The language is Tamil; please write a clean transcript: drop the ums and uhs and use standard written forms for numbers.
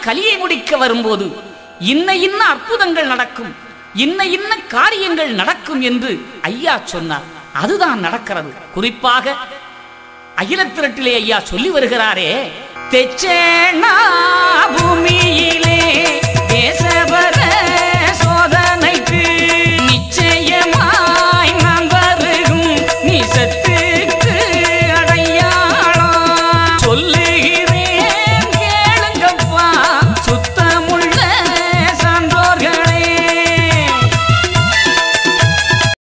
கலியை முடிக்க வரும்போது இன்ன இன்ன அற்புதங்கள் நடக்கும், இன்ன இன்ன காரியங்கள் நடக்கும் என்று ஐயா சொன்னார். அதுதான் நடக்கிறது. குறிப்பாக அகில திரட்டிலே ஐயா சொல்லி வருகிறாரே, தெச்சேனா பூமியில்